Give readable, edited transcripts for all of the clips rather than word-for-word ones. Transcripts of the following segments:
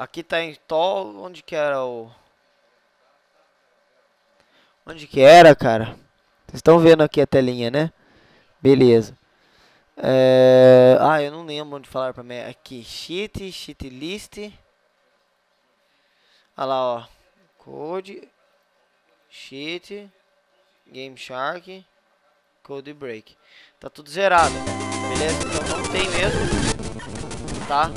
Aqui tá em Tol. Onde que era o... Onde que era, cara? Vocês estão vendo aqui a telinha, né? Beleza. Eu não lembro onde falar pra mim. Aqui, cheat list. Olha lá, ó. Code, cheat, Game Shark, Code Break. Tá tudo zerado. Beleza? Então não tem mesmo. Tá?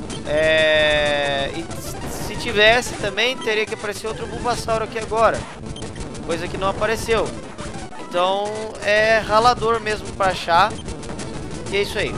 E se tivesse também, teria que aparecer outro Bulbasaur aqui agora. Coisa que não apareceu. Então é ralador mesmo pra achar. E é isso aí.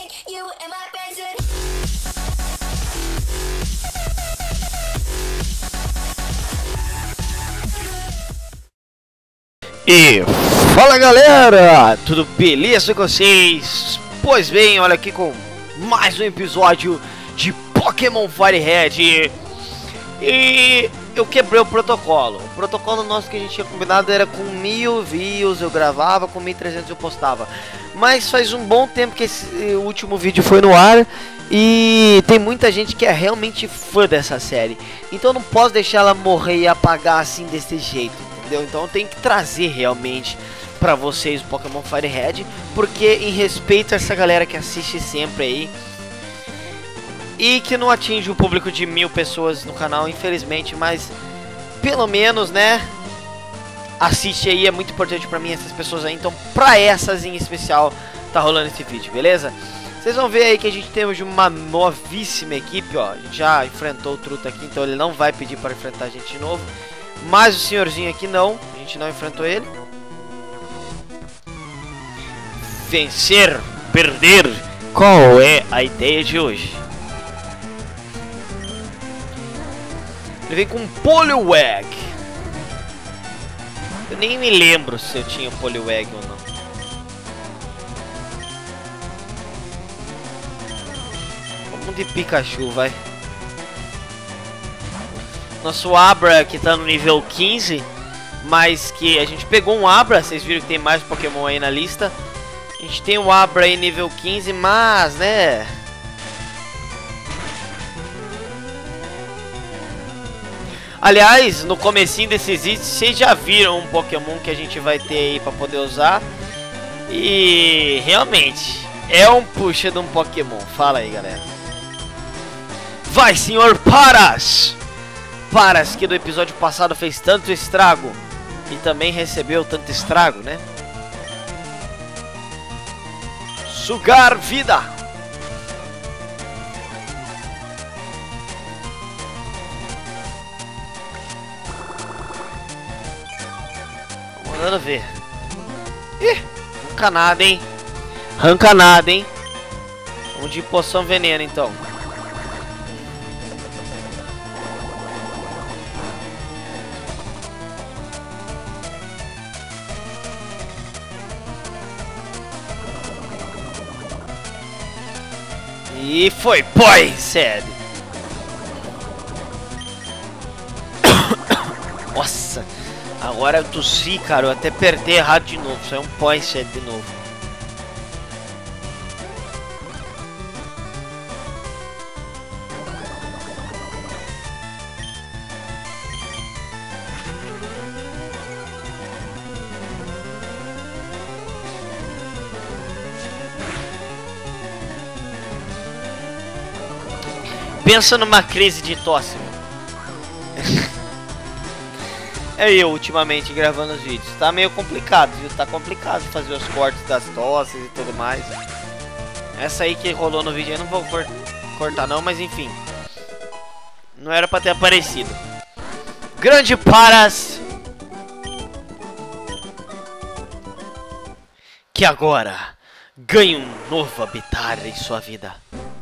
E fala galera, tudo beleza com vocês? Pois bem, olha aqui com mais um episódio de Pokémon Fire Red. E eu quebrei o protocolo. O protocolo nosso que a gente tinha combinado era com 1000 views eu gravava, com 1300 eu postava. Mas faz um bom tempo que esse último vídeo foi no ar. E tem muita gente que é realmente fã dessa série. Então eu não posso deixar ela morrer e apagar assim desse jeito, entendeu? Então eu tenho que trazer realmente pra vocês o Pokémon Fire Red, porque em respeito a essa galera que assiste sempre aí e que não atinge o público de 1000 pessoas no canal, infelizmente, mas pelo menos, né, assiste aí, é muito importante pra mim essas pessoas aí. Então pra essas em especial tá rolando esse vídeo, beleza? Vocês vão ver aí que a gente tem hoje uma novíssima equipe, ó. A gente já enfrentou o Truta aqui, então ele não vai pedir para enfrentar a gente de novo. Mas o senhorzinho aqui não, a gente não enfrentou ele. Vencer, perder, qual é a ideia de hoje? Ele vem com Poliwag. Eu nem me lembro se eu tinha Poliwag ou não. Vamos de Pikachu, vai. Nosso Abra que tá no nível 15, mas que a gente pegou um Abra, vocês viram que tem mais Pokémon aí na lista. A gente tem o Abra aí nível 15, mas, né... Aliás, no comecinho desses vídeos, vocês já viram um Pokémon que a gente vai ter aí pra poder usar. E realmente, é um puxa de um Pokémon. Fala aí, galera. Vai, senhor Paras! Paras, que do episódio passado fez tanto estrago e também recebeu tanto estrago, né? Sugar vida! Mandando ver. Ih, arranca nada, hein? Arranca nada, hein? Vamos de poção veneno, então. E foi Poised. Nossa, agora eu tossi, cara. Eu até apertei errado de novo. Isso é um Poised de novo. Pensa numa crise de tosse. É eu ultimamente gravando os vídeos. Tá meio complicado, viu? Tá complicado fazer os cortes das tosses e tudo mais. Essa aí que rolou no vídeo eu não vou cortar não, mas enfim. Não era pra ter aparecido. Grande Paras, que agora ganhe um novo habitat em sua vida.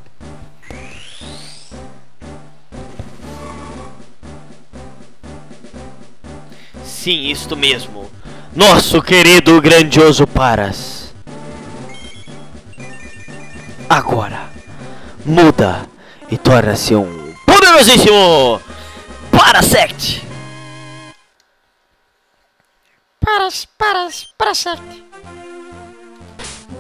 Sim, isto mesmo. Nosso querido grandioso Paras agora muda e torna-se um poderosíssimo Parasect. Parasect.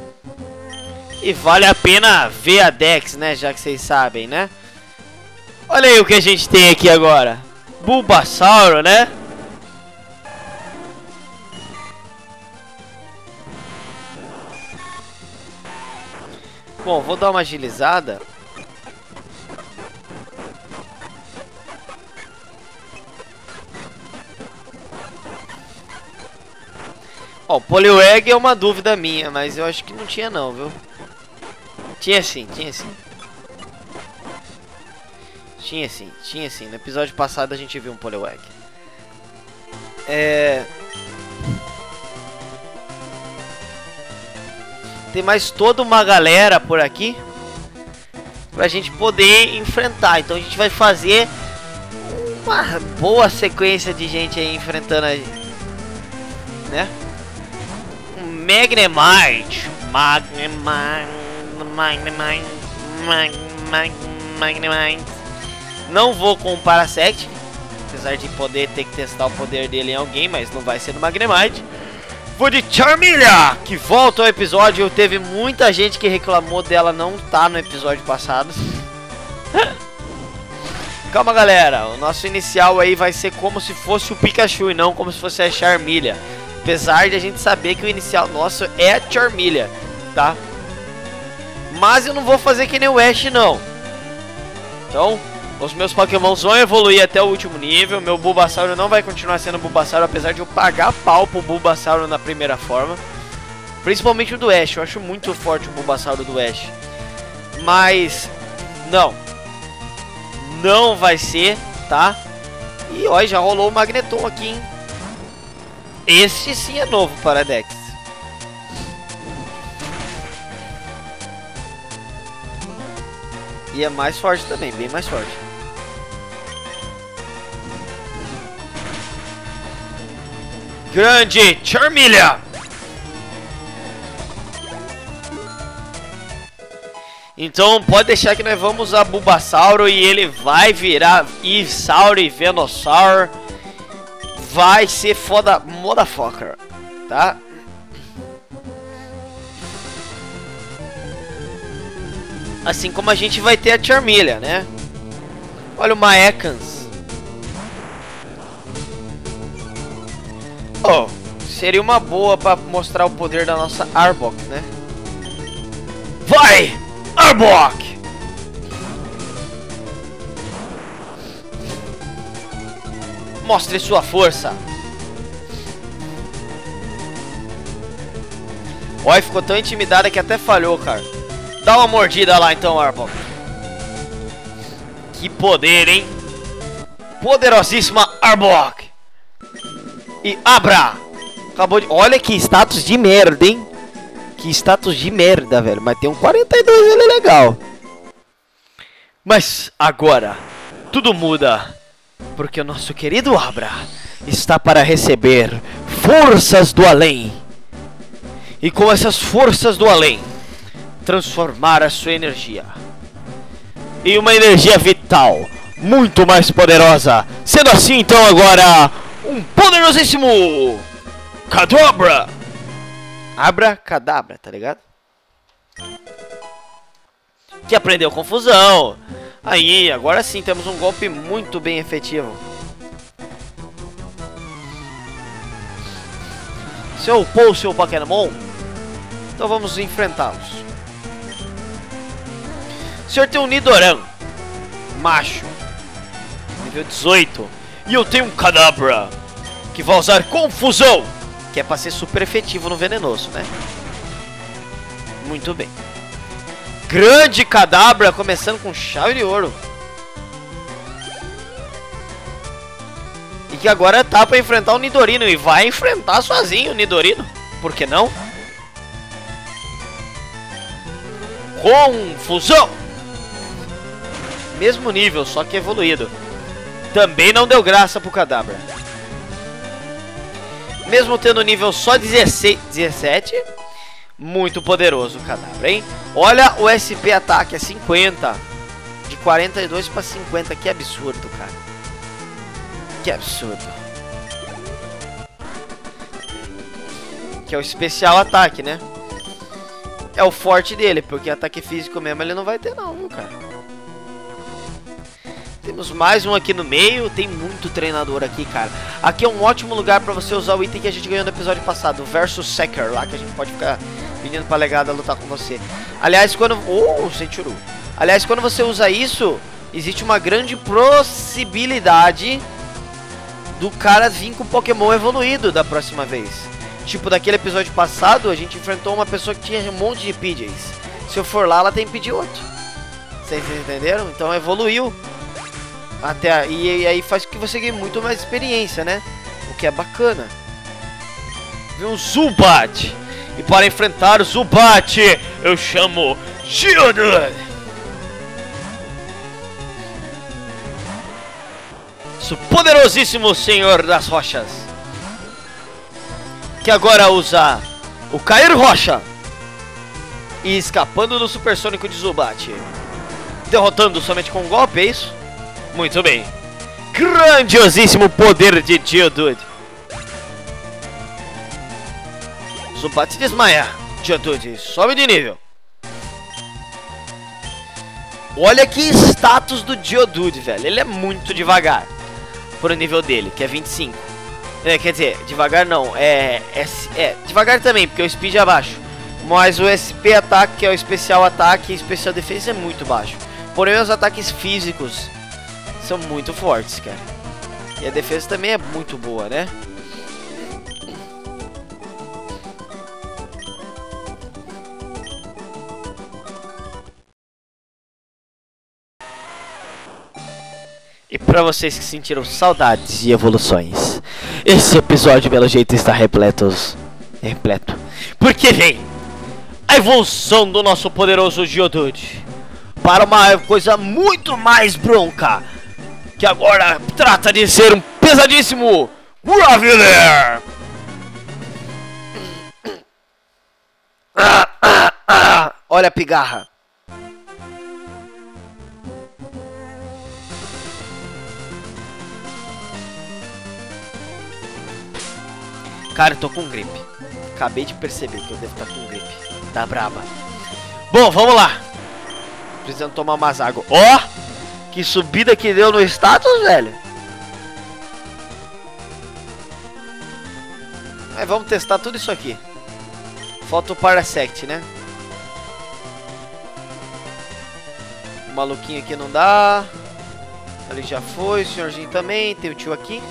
E vale a pena ver a Dex, né? Já que vocês sabem, né? Olha aí o que a gente tem aqui agora. Bulbasauro, né? Bom, vou dar uma agilizada. Ó, o Poliwag é uma dúvida minha, mas eu acho que não tinha não, viu? Tinha sim, tinha sim. Tinha sim, tinha sim. No episódio passado a gente viu um Poliwag. Tem mais toda uma galera por aqui pra gente poder enfrentar. Então a gente vai fazer uma boa sequência de gente aí enfrentando a gente, né? Magnemite. Magnemite. Não vou com o Parasect, apesar de poder ter que testar o poder dele em alguém, mas não vai ser no Magnemite. Vou de Charmeleon, que volta ao episódio. Teve muita gente que reclamou dela não estar no episódio passado. Calma, galera. O nosso inicial aí vai ser como se fosse o Pikachu e não como se fosse a Charmeleon. Apesar de a gente saber que o inicial nosso é a Charmeleon, tá? Mas eu não vou fazer que nem o Ash, não. Então, os meus Pokémons vão evoluir até o último nível. Meu Bulbasauro não vai continuar sendo Bulbasauro, apesar de eu pagar pau pro Bulbasauro na primeira forma. Principalmente o do Ash. Eu acho muito forte o Bulbasauro do Ash. Mas, não. Não vai ser, tá? E, ó, já rolou o Magneton aqui, hein? Este sim é novo para Dex. E é mais forte também, bem mais forte. Grande Charmeleon. Então pode deixar que nós vamos usar Bulbasauro e ele vai virar Ivysaur e Venusaur. Vai ser foda, motherfucker, tá? Assim como a gente vai ter a Charmeleon, né? Olha o Maekans. Oh, seria uma boa pra mostrar o poder da nossa Arbok, né? Vai, Arbok! Mostre sua força. Oi, ficou tão intimidada que até falhou, cara. Dá uma mordida lá então, Arbok. Que poder, hein? Poderosíssima Arbok. E Abra. Acabou de... Olha que status de merda, hein? Que status de merda, velho. Mas tem um 42, ele é legal. Mas agora tudo muda, porque o nosso querido Abra está para receber forças do além. E com essas forças do além, transformar a sua energia em uma energia vital muito mais poderosa. Sendo assim, então, agora um poderosíssimo Kadabra. Abra Cadabra, tá ligado? Que aprendeu confusão. Aí, agora sim temos um golpe muito bem efetivo. Você upou o seu Pokémon? Então vamos enfrentá-los. O senhor tem um Nidoran macho, nível 18. E eu tenho um Kadabra que vai usar confusão, que é pra ser super efetivo no venenoso, né? Muito bem. Grande Kadabra, começando com chave de ouro. E que agora tá pra enfrentar o Nidorino. E vai enfrentar sozinho o Nidorino. Por que não? Confusão. Mesmo nível, só que evoluído. Também não deu graça pro Kadabra. Mesmo tendo nível só 16, 17... Muito poderoso o Kadabra, hein? Olha o SP ataque, é 50. De 42 para 50, que absurdo, cara. Que absurdo. Que é o especial ataque, né? É o forte dele, porque ataque físico mesmo ele não vai ter não, viu, cara? Temos mais um aqui no meio. Tem muito treinador aqui, cara. Aqui é um ótimo lugar pra você usar o item que a gente ganhou no episódio passado, o Versus Seeker, lá que a gente pode ficar pedindo pra legada lutar com você. Aliás, quando... Oh, Seichuru. Aliás, quando você usa isso, existe uma grande possibilidade do cara vir com Pokémon evoluído da próxima vez. Tipo, daquele episódio passado, a gente enfrentou uma pessoa que tinha um monte de Pidgeys. Se eu for lá, ela tem Pidgeotto. Vocês entenderam? Então evoluiu. E aí faz com que você ganhe muito mais experiência, né? O que é bacana. Vem um Zubat. E para enfrentar o Zubat, eu chamo Geodude. O poderosíssimo Senhor das Rochas, que agora usa o Cair Rocha. E escapando do Supersônico de Zubat, derrotando somente com um golpe, é isso? Muito bem. Grandiosíssimo poder de Geodude. Zubat desmaia. Geodude sobe de nível. Olha que status do Geodude, velho. Ele é muito devagar pro nível dele, que é 25. Quer dizer, devagar não. Devagar também, porque o speed é baixo. Mas o SP ataque, que é o especial ataque e especial defesa, é muito baixo. Porém, os ataques físicos são muito fortes, cara. E a defesa também é muito boa, né? E pra vocês que sentiram saudades de evoluções, esse episódio, pelo jeito, está repleto. Porque vem a evolução do nosso poderoso Geodude para uma coisa muito mais bronca, que agora trata de ser um pesadíssimo Graveler. Olha a pigarra. Cara, eu tô com gripe. Acabei de perceber que eu devo estar com gripe. Tá braba. Bom, vamos lá. Precisando tomar umas águas. Ó! Que subida que deu no status, velho. Mas vamos testar tudo isso aqui. Falta o Parasect, né? O maluquinho aqui não dá. Ali já foi. O senhorzinho também. Tem o tio aqui.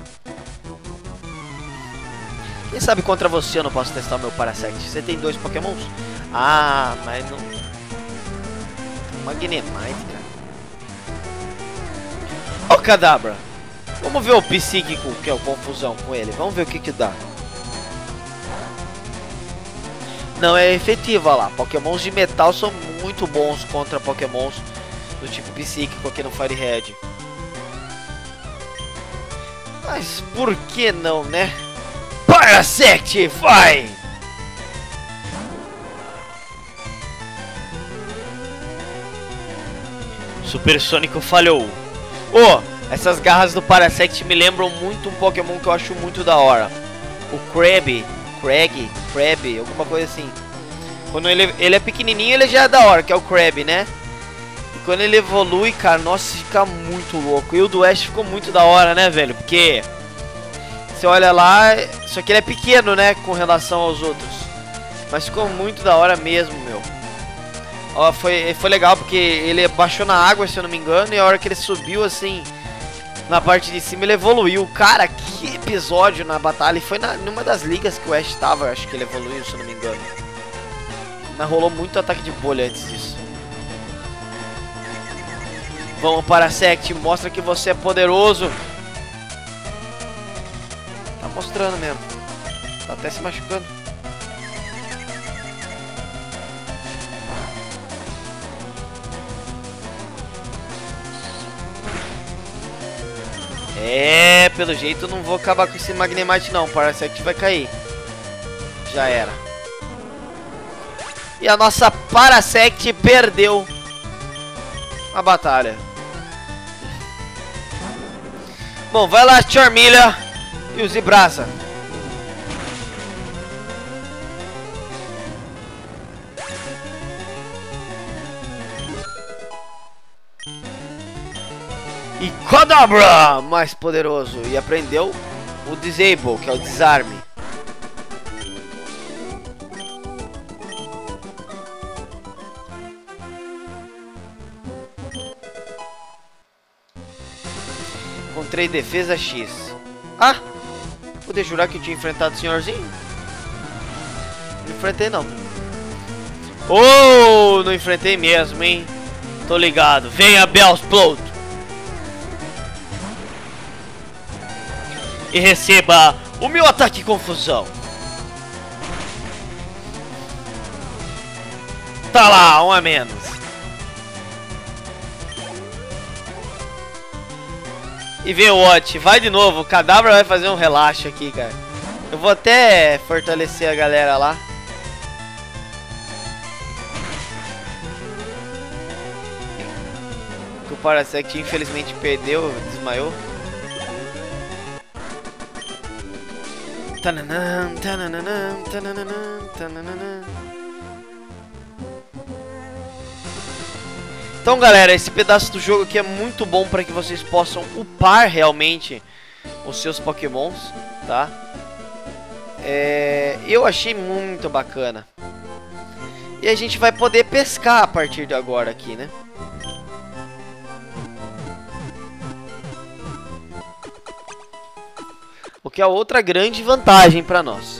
Quem sabe contra você eu não posso testar o meu Parasect. Você tem 2 Pokémons? Ah, mas não... Magnemite, cara. Ó, Kadabra. Vamos ver o Psíquico, que é o confusão com ele. Vamos ver o que que dá. Não, é efetivo, olha lá. Pokémons de metal são muito bons contra Pokémons do tipo Psíquico aqui no Fire Red. Mas por que não, né? Parasect, vai! Supersônico falhou. Essas garras do Parasect me lembram muito um Pokémon que eu acho muito da hora. O Krabby, alguma coisa assim. Quando ele é pequenininho, ele já é da hora, que é o Krabby, né? E quando ele evolui, cara, nossa, fica muito louco. E o do Ash ficou muito da hora, né, velho? Porque... você olha lá, só que ele é pequeno, né, com relação aos outros. Mas ficou muito da hora mesmo, meu. Ó, foi legal porque ele baixou na água, se eu não me engano. E a hora que ele subiu, assim, na parte de cima, ele evoluiu. Cara, que episódio na batalha. E foi numa das ligas que o Ash tava, acho que ele evoluiu, se eu não me engano. Mas rolou muito ataque de bolha antes disso. Vamos, Parasect, mostra que você é poderoso. Tá mostrando mesmo. Tá até se machucando. Pelo jeito eu não vou acabar com esse Magnemite não. Parasect vai cair. Já era. E a nossa Parasect perdeu a batalha. Bom, vai lá, Charmeleon. E use brasa. E Kadabra, mais poderoso. E aprendeu o Disable, que é o desarme. Encontrei defesa X. Ah! Poder jurar que eu tinha enfrentado o senhorzinho? Não enfrentei não. Oh, não enfrentei mesmo, hein? Tô ligado. Venha, Bellsprout. E receba o meu ataque confusão. Tá lá, um a menos. E vem o Watch. Vai de novo. O Kadabra vai fazer um relaxo aqui, cara. Eu vou até fortalecer a galera lá. O Parasect infelizmente perdeu, desmaiou. Tananã, tananã, tananã, tananã. Então, galera, esse pedaço do jogo aqui é muito bom para que vocês possam upar realmente os seus Pokémons, tá? Eu achei muito bacana. E a gente vai poder pescar a partir de agora aqui, né? O que é outra grande vantagem para nós.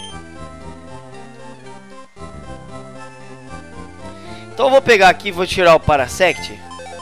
Então eu vou pegar aqui e vou tirar o Parasect.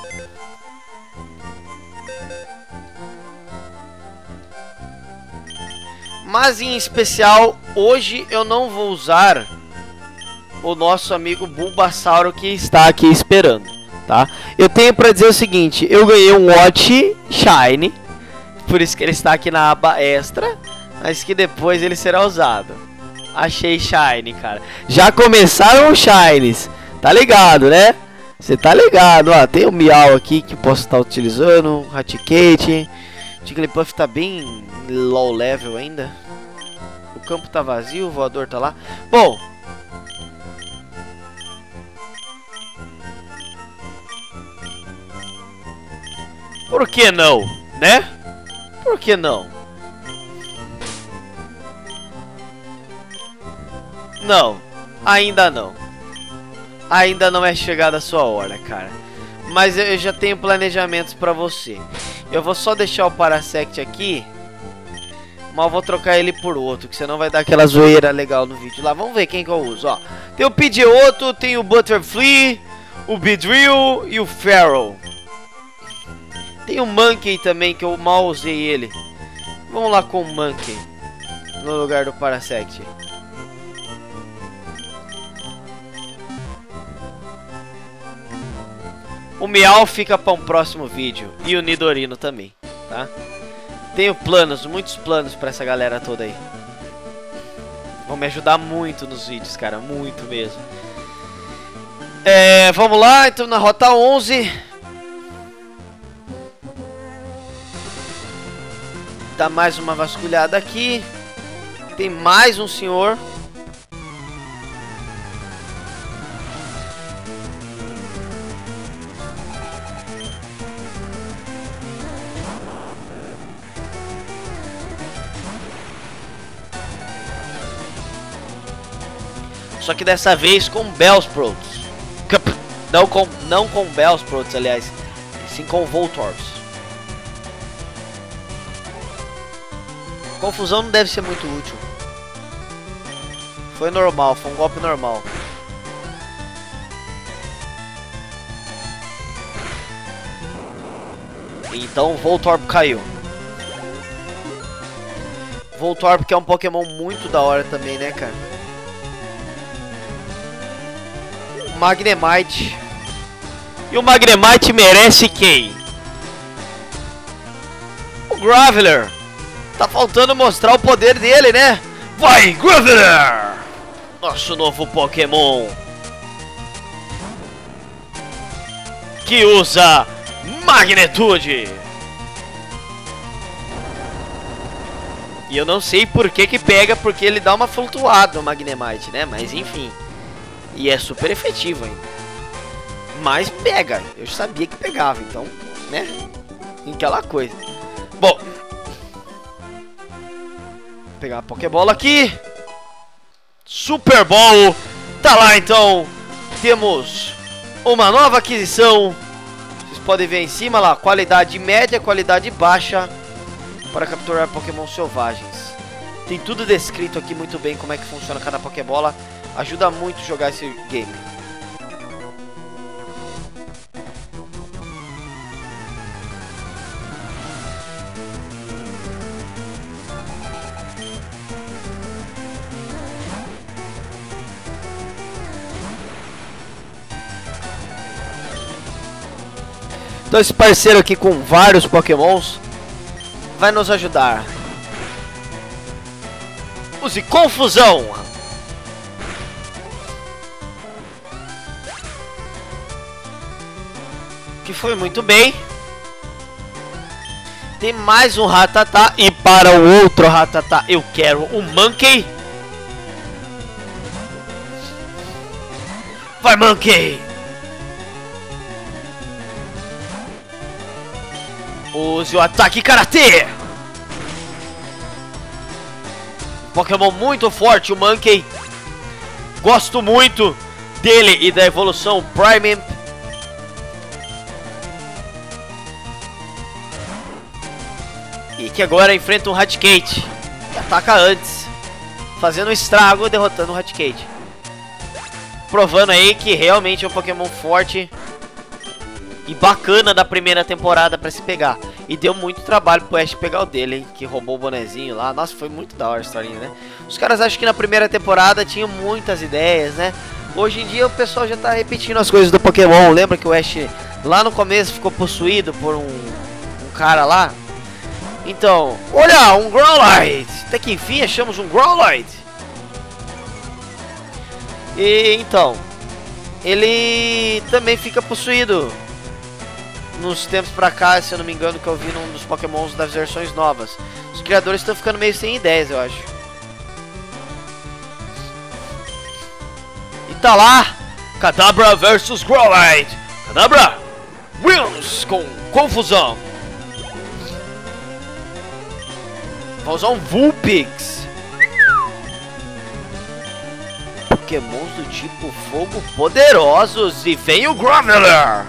Mas em especial, hoje eu não vou usar o nosso amigo Bulbasauro que está aqui esperando, tá? Eu tenho para dizer o seguinte, eu ganhei um Watch Shine, por isso que ele está aqui na aba extra, mas que depois ele será usado. Achei Shine, cara. Já começaram os Shines. Tá ligado, né? Você tá ligado, ó. Tem o Meow aqui que posso estar utilizando. Raticate. Jigglypuff tá bem low level ainda. O campo tá vazio, o voador tá lá. Bom. Por que não, né? Por que não? Não, ainda não. Ainda não é chegada a sua hora, cara. Mas eu já tenho planejamentos pra você. Eu vou só deixar o Parasect aqui. Mas eu vou trocar ele por outro, que senão vai dar aquela zoeira legal no vídeo lá. Vamos ver quem que eu uso, ó. Tem o Pidgeotto, tem o Butterfree, o Beedrill e o Feral. Tem o Monkey também, que eu mal usei ele. Vamos lá com o Monkey no lugar do Parasect. O Meow fica para um próximo vídeo. E o Nidorino também, tá? Tenho planos, muitos planos para essa galera toda aí. Vão me ajudar muito nos vídeos, cara. Muito mesmo. Vamos lá, então na rota 11. Dá mais uma vasculhada aqui. Tem mais um senhor. Só que dessa vez com Bellsprout. Não com Bellsprout, aliás. Sim com Voltorbs. Confusão não deve ser muito útil. Foi normal, foi um golpe normal. Então Voltorb caiu. Voltorb que é um Pokémon muito da hora também, né, cara? Magnemite. E o Magnemite merece quem? O Graveler. Tá faltando mostrar o poder dele, né? Vai, Graveler! Nosso novo Pokémon. Que usa Magnitude. E eu não sei por que pega, porque ele dá uma flutuada no Magnemite, né? Mas enfim. E é super efetivo ainda. Mas pega. Eu sabia que pegava, então, né? em aquela coisa. Bom, vou pegar a Pokébola aqui. Super Bowl. Tá lá então. Temos uma nova aquisição. Vocês podem ver em cima lá, qualidade média, qualidade baixa para capturar Pokémon selvagens. Tem tudo descrito aqui muito bem como é que funciona cada Pokébola. Ajuda muito jogar esse game. Então esse parceiro aqui com vários Pokémons vai nos ajudar. Use confusão. Que foi muito bem. Tem mais um Rattata. E para o outro Rattata eu quero um Monkey. Vai, Monkey. Use o ataque Karatê. Pokémon muito forte, o Monkey. Gosto muito dele e da evolução Prime. E que agora enfrenta um Raticate. E ataca antes, fazendo um estrago, derrotando o Raticate. Provando aí que realmente é um Pokémon forte e bacana da primeira temporada pra se pegar. E deu muito trabalho pro Ash pegar o dele, hein? Que roubou o bonezinho lá. Nossa, foi muito da hora a historinha, né? Os caras acham que na primeira temporada tinham muitas ideias, né? Hoje em dia o pessoal já tá repetindo as coisas do Pokémon. Lembra que o Ash lá no começo ficou possuído por um cara lá? Então, olha, um Growlite. Até que enfim achamos um Growlite. E então, ele também fica possuído nos tempos pra cá, se eu não me engano, que eu vi num dos Pokémons das versões novas. Os criadores estão ficando meio sem ideias, eu acho. E tá lá, Kadabra versus Growlite. Kadabra wins com confusão. Vai usar um Vulpix. Pokémons do tipo fogo poderosos. E vem o Graveler.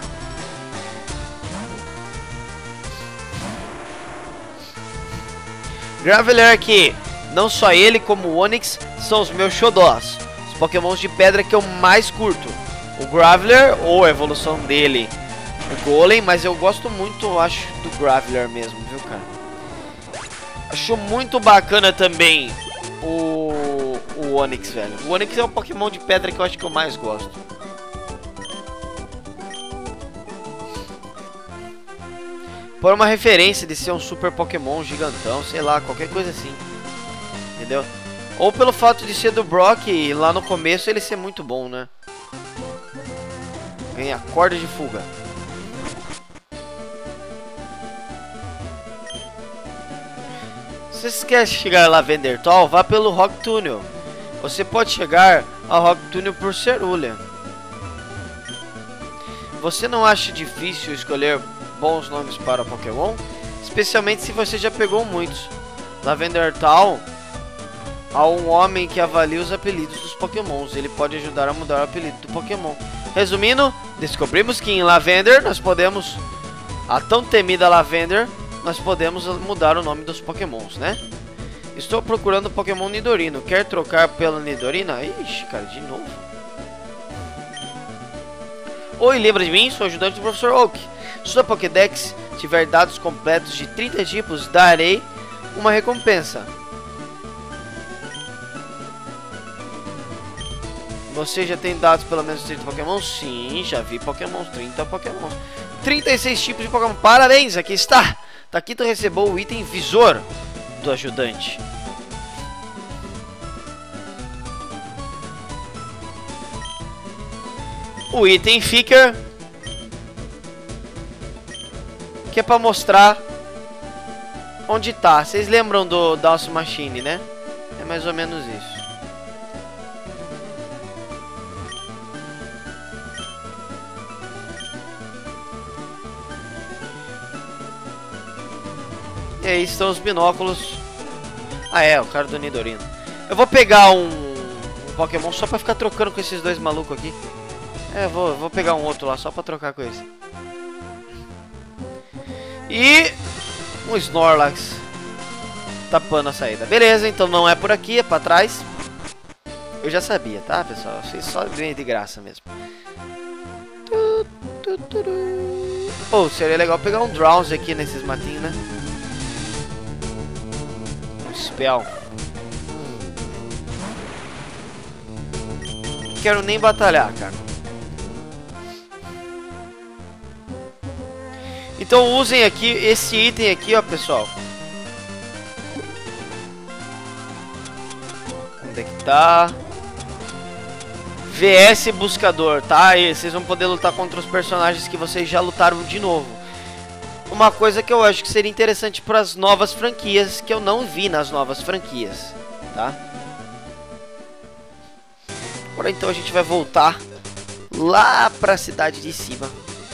Graveler aqui, não só ele como o Onix são os meus xodós. Os Pokémons de pedra que eu mais curto. O Graveler, ou a evolução dele, o Golem, mas eu gosto muito, acho, do Graveler mesmo, viu, cara? Acho muito bacana também o Onix, velho. O Onix é o Pokémon de pedra que eu acho que eu mais gosto. Por uma referência de ser um super Pokémon gigantão, sei lá, qualquer coisa assim. Entendeu? Ou pelo fato de ser do Brock e lá no começo ele ser muito bom, né? Ganha corda de fuga. Se você quer chegar a Lavender Town, vá pelo Rock Tunnel. Você pode chegar ao Rock Tunnel por Cerulean. Você não acha difícil escolher bons nomes para Pokémon? Especialmente se você já pegou muitos. Lavender Town, há um homem que avalia os apelidos dos Pokémons. Ele pode ajudar a mudar o apelido do Pokémon. Resumindo, descobrimos que em Lavender nós podemos, a tão temida Lavender, nós podemos mudar o nome dos Pokémons, né? Estou procurando o Pokémon Nidorino. Quer trocar pela Nidorina? Ixi, cara, de novo. Oi, lembra de mim? Sou ajudante do Professor Oak. Se sua Pokédex tiver dados completos de 30 tipos, darei uma recompensa. Você já tem dados pelo menos 30 Pokémon? Sim, já vi Pokémon, 30 Pokémon. 36 tipos de Pokémon. Parabéns, aqui está. Taquito recebeu o item Visor do ajudante. O item Ficker, que é pra mostrar onde tá. Vocês lembram do Dance Machine, né? É mais ou menos isso. aí estão os binóculos. Ah, é, o cara do Nidorino. Eu vou pegar um Pokémon só pra ficar trocando com esses dois malucos aqui. É, vou pegar um outro lá só pra trocar com esse. E um Snorlax tapando a saída. Beleza, então não é por aqui, é pra trás. Eu já sabia, tá, pessoal? Vocês só ganham de graça mesmo. Pô, seria legal pegar um Drowse aqui nesses matinhos, né? Um Spell. Não quero nem batalhar, cara. Então usem aqui esse item aqui, ó, pessoal. Onde é que tá? VS Buscador, tá? E vocês vão poder lutar contra os personagens que vocês já lutaram de novo. Uma coisa que eu acho que seria interessante para as novas franquias, que eu não vi nas novas franquias, tá? Agora então a gente vai voltar lá para a cidade de cima.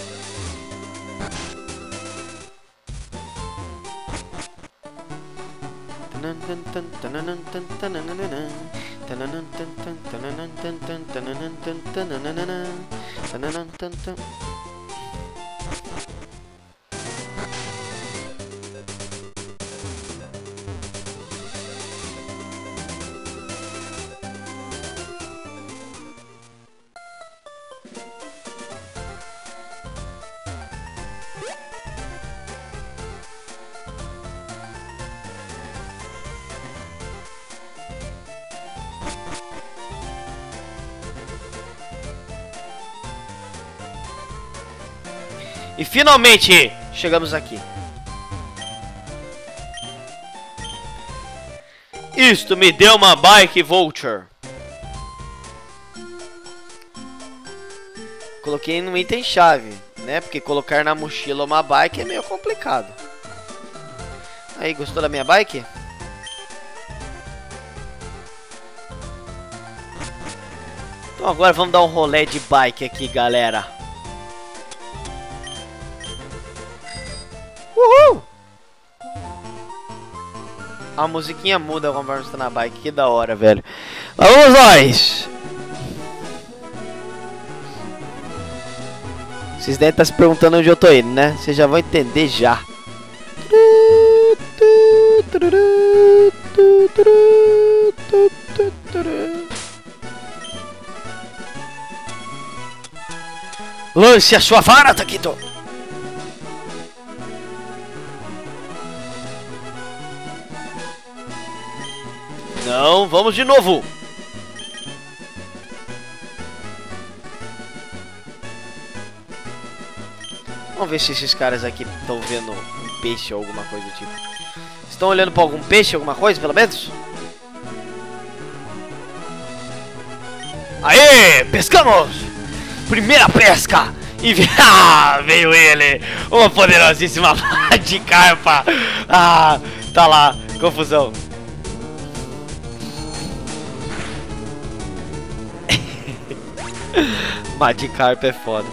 E finalmente chegamos aqui. Isto me deu uma bike voucher. Coloquei no item chave, né? Porque colocar na mochila uma bike é meio complicado. Aí, gostou da minha bike? Então agora vamos dar um rolê de bike aqui, galera. Uhul! A musiquinha muda conforme você tá na bike, que da hora, velho. Lá vamos nós! Vocês devem estar se perguntando onde eu tô indo, né? Vocês já vão entender já. Lance a sua vara, Taquito! Não, vamos de novo. Vamos ver se esses caras aqui estão vendo um peixe ou alguma coisa do tipo. Estão olhando para algum peixe, alguma coisa, pelo menos? Aê, pescamos! Primeira pesca! E veio ele! Uma poderosíssima de carpa! Ah, tá lá, confusão. Magikarp é foda.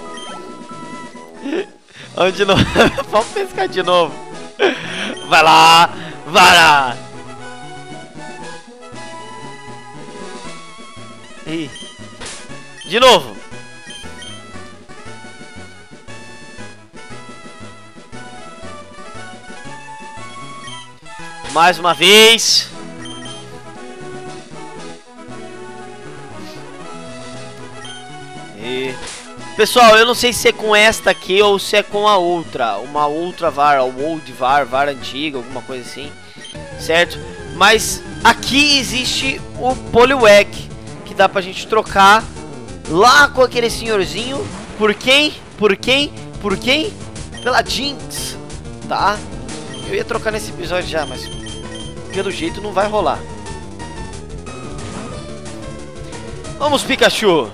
Vamos de novo. Vamos pescar de novo. Vai lá. Vai lá. Ih. De novo. Mais uma vez. Pessoal, eu não sei se é com esta aqui ou se é com a outra. Uma outra vara, ou old var, vara antiga, alguma coisa assim. Certo? Mas aqui existe o Poliwag, que dá pra gente trocar lá com aquele senhorzinho. Por quem? Por quem? Por quem? Pela Jinx. Tá? Eu ia trocar nesse episódio já, mas pelo jeito não vai rolar. Vamos, Pikachu!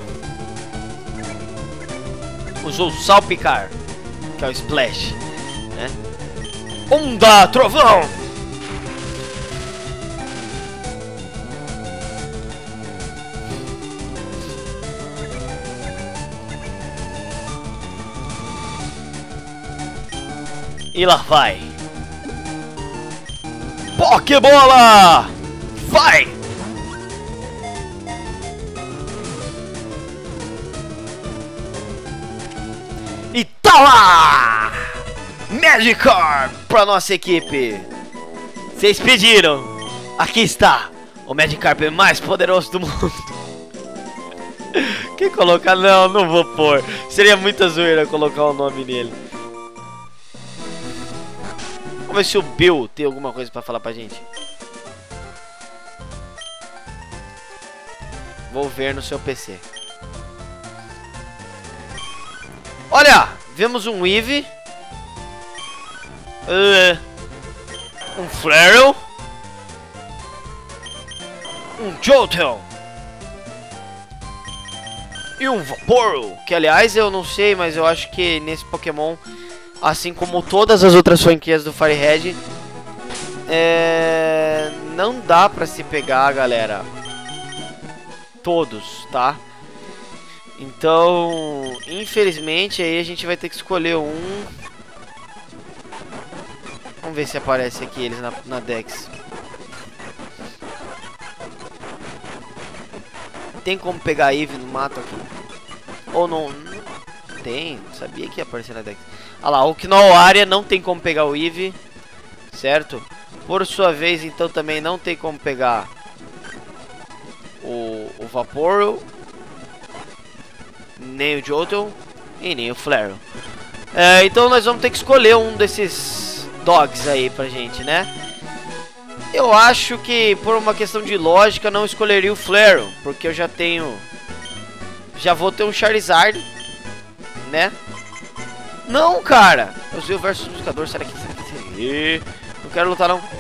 Usou o Salpicar, que é o Splash, né? Onda, trovão! E lá vai. Pokébola! Vai! E tá lá! Magikarp pra nossa equipe! Vocês pediram! Aqui está! O Magikarp mais poderoso do mundo! Quem colocar? Não, não vou pôr. Seria muita zoeira colocar o nome nele. Vamos ver se o Bill tem alguma coisa pra falar pra gente. Vou ver no seu PC. Olha! Vemos um Eevee. Um Flare. Um Jolteon. E um Vaporeon. Que aliás eu não sei, mas eu acho que nesse Pokémon, assim como todas as outras franquias do Fire Red, não dá pra se pegar, galera, todos, tá? Então, infelizmente, aí a gente vai ter que escolher um. Vamos ver se aparece aqui eles na Dex. Tem como pegar a Eevee no mato aqui? Ou não? Tem, sabia que ia aparecer na Dex. Olha lá, o Knowarea não tem como pegar o Eevee, certo? Por sua vez, então, também não tem como pegar o Vaporeon, nem o Jolteon e nem o Flare. Então nós vamos ter que escolher um desses dogs aí pra gente, né? Eu acho que por uma questão de lógica não escolheria o Flare, porque eu já tenho... Já vou ter um Charizard, né? Não, cara! Eu sei o versus buscador, será que... Não quero lutar não.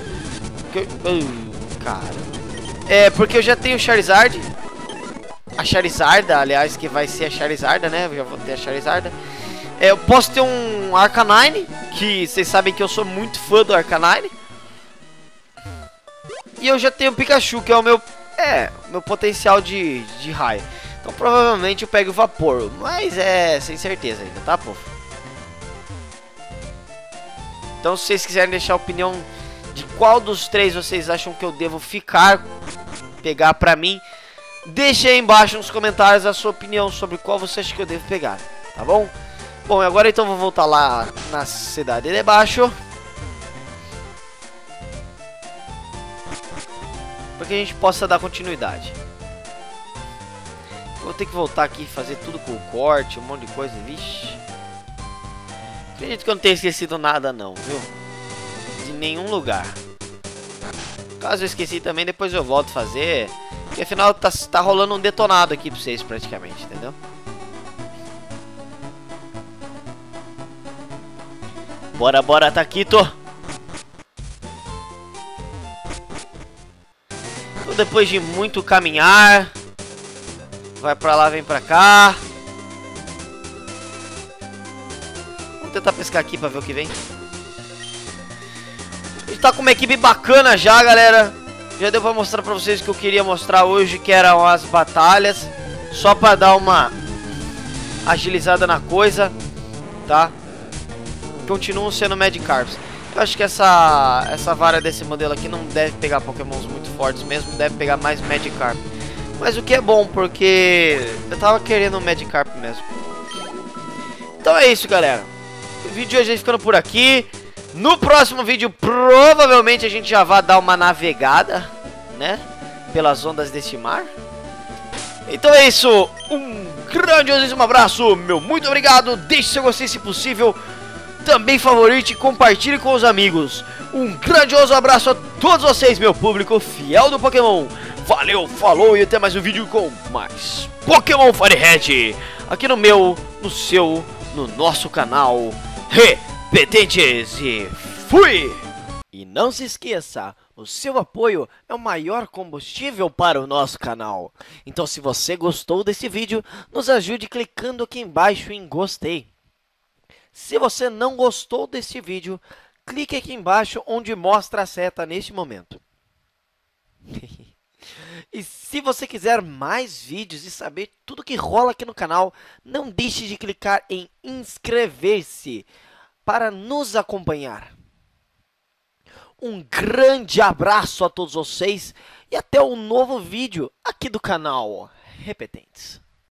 Cara. Porque eu já tenho o Charizard. A Charizarda, aliás, que vai ser a Charizarda, né? Eu já vou ter a Charizarda. Eu posso ter um Arcanine, que vocês sabem que eu sou muito fã do Arcanine. E eu já tenho o Pikachu, que é o meu potencial de raio. Então provavelmente eu pego o Vaporeon, mas sem certeza ainda, tá, povo? Então se vocês quiserem deixar a opinião de qual dos três vocês acham que eu devo pegar pra mim, deixe aí embaixo nos comentários a sua opinião sobre qual você acha que eu devo pegar, tá bom? Bom, agora então vou voltar lá na cidade de baixo, para que a gente possa dar continuidade. Vou ter que voltar aqui e fazer tudo com o corte, um monte de coisa, vixe. Acredito que eu não tenha esquecido nada não, viu? De nenhum lugar. Caso eu esqueci também, depois eu volto a fazer. Porque afinal tá rolando um detonado aqui pra vocês praticamente, entendeu? Bora, bora, Taquito! Então depois de muito caminhar, vai pra lá, vem pra cá. Vamos tentar pescar aqui pra ver o que vem. A gente tá com uma equipe bacana já, galera. Já deu pra mostrar pra vocês o que eu queria mostrar hoje, que eram as batalhas. Só pra dar uma agilizada na coisa, tá? Continuam sendo Magikarps. Eu acho que essa vara desse modelo aqui não deve pegar Pokémons muito fortes mesmo. Deve pegar mais Magikarp. Mas o que é bom, porque eu tava querendo um Magikarp mesmo. Então é isso, galera. O vídeo de hoje vai ficando por aqui. No próximo vídeo, provavelmente a gente já vai dar uma navegada, né? Pelas ondas deste mar. Então é isso. Um grandiosíssimo abraço, meu muito obrigado. Deixe seu gostei se possível. Também favorite e compartilhe com os amigos. Um grandioso abraço a todos vocês, meu público fiel do Pokémon. Valeu, falou e até mais um vídeo com mais Pokémon Fire Red. Aqui no meu, no seu, no nosso canal Repetentes. E fui! E não se esqueça, o seu apoio é o maior combustível para o nosso canal. Então se você gostou desse vídeo, nos ajude clicando aqui embaixo em gostei. Se você não gostou desse vídeo, clique aqui embaixo onde mostra a seta neste momento. E se você quiser mais vídeos e saber tudo que rola aqui no canal, não deixe de clicar em inscrever-se para nos acompanhar. Um grande abraço a todos vocês e até um novo vídeo aqui do canal Repetentes.